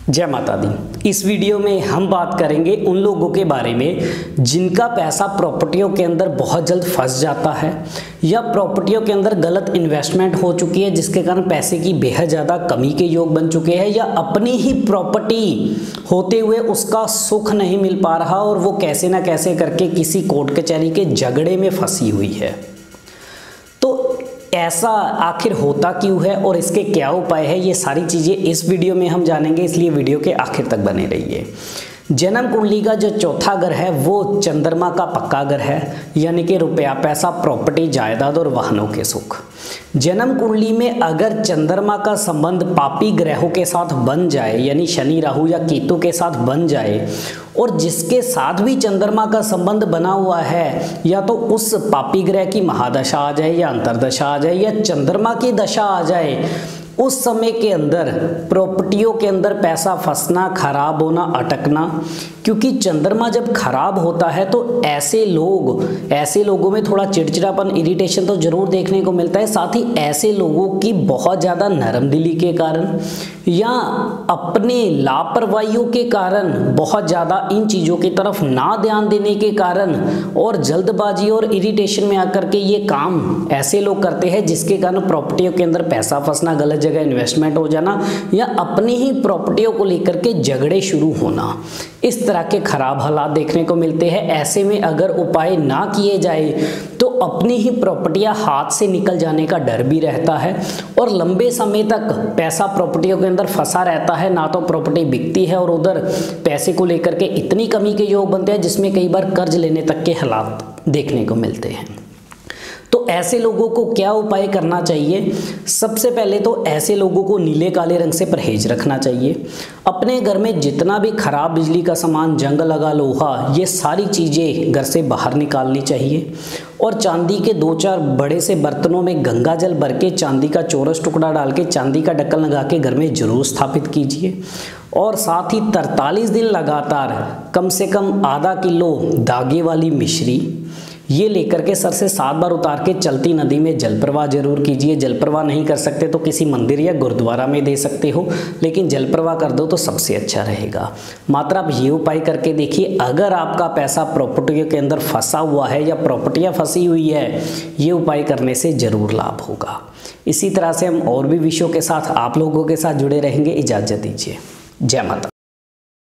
जय माता दी। इस वीडियो में हम बात करेंगे उन लोगों के बारे में जिनका पैसा प्रॉपर्टियों के अंदर बहुत जल्द फंस जाता है या प्रॉपर्टियों के अंदर गलत इन्वेस्टमेंट हो चुकी है, जिसके कारण पैसे की बेहद ज़्यादा कमी के योग बन चुके हैं, या अपनी ही प्रॉपर्टी होते हुए उसका सुख नहीं मिल पा रहा और वो कैसे ना कैसे करके किसी कोर्ट कचहरी के झगड़े में फंसी हुई है। तो ऐसा आखिर होता क्यों है और इसके क्या उपाय है, ये सारी चीज़ें इस वीडियो में हम जानेंगे, इसलिए वीडियो के आखिर तक बने रहिए। जन्म कुंडली का जो चौथा घर है वो चंद्रमा का पक्का घर है, यानी कि रुपया, पैसा, प्रॉपर्टी, जायदाद और वाहनों के सुख। जन्म कुंडली में अगर चंद्रमा का संबंध पापी ग्रहों के साथ बन जाए, यानी शनि, राहु या केतु के साथ बन जाए, और जिसके साथ भी चंद्रमा का संबंध बना हुआ है, या तो उस पापी ग्रह की महादशा आ जाए या अंतरदशा आ जाए या चंद्रमा की दशा आ जाए, उस समय के अंदर प्रॉपर्टियों के अंदर पैसा फंसना, खराब होना, अटकना। क्योंकि चंद्रमा जब खराब होता है तो ऐसे लोगों में थोड़ा चिड़चिड़ापन, इरिटेशन तो जरूर देखने को मिलता है। साथ ही ऐसे लोगों की बहुत ज़्यादा नरम दिली के कारण या अपने लापरवाहियों के कारण, बहुत ज़्यादा इन चीज़ों की तरफ ना ध्यान देने के कारण और जल्दबाजी और इरिटेशन में आकर के ये काम ऐसे लोग करते हैं, जिसके कारण प्रॉपर्टियों के अंदर पैसा फंसना, गलत जगह इन्वेस्टमेंट हो जाना या अपनी ही प्रॉपर्टियों को लेकर के झगड़े शुरू होना, इस तरह के खराब हालात देखने को मिलते हैं। ऐसे में अगर उपाय ना किए जाए तो अपनी ही प्रॉपर्टियां हाथ से निकल जाने का डर भी रहता है और लंबे समय तक पैसा प्रॉपर्टियों के अंदर फंसा रहता है। ना तो प्रॉपर्टी बिकती है और उधर पैसे को लेकर के इतनी कमी के योग बनते हैं जिसमें कई बार कर्ज लेने तक के हालात देखने को मिलते हैं। तो ऐसे लोगों को क्या उपाय करना चाहिए? सबसे पहले तो ऐसे लोगों को नीले काले रंग से परहेज रखना चाहिए। अपने घर में जितना भी खराब बिजली का सामान, जंग लगा लोहा, ये सारी चीज़ें घर से बाहर निकालनी चाहिए। और चांदी के 2-4 बड़े से बर्तनों में गंगा जल भर के चांदी का चौरस टुकड़ा डाल के चांदी का ढक्कन लगा के घर में जरूर स्थापित कीजिए। और साथ ही 43 दिन लगातार कम से कम आधा किलो धागे वाली मिश्री ये लेकर के सर से 7 बार उतार के चलती नदी में जल प्रवाह जरूर कीजिए। जल प्रवाह नहीं कर सकते तो किसी मंदिर या गुरुद्वारा में दे सकते हो, लेकिन जल प्रवाह कर दो तो सबसे अच्छा रहेगा। मात्र आप ये उपाय करके देखिए, अगर आपका पैसा प्रॉपर्टियों के अंदर फंसा हुआ है या प्रॉपर्टियां फंसी हुई है, ये उपाय करने से जरूर लाभ होगा। इसी तरह से हम और भी विषयों के साथ आप लोगों के साथ जुड़े रहेंगे। इजाज़त दीजिए। जय माता।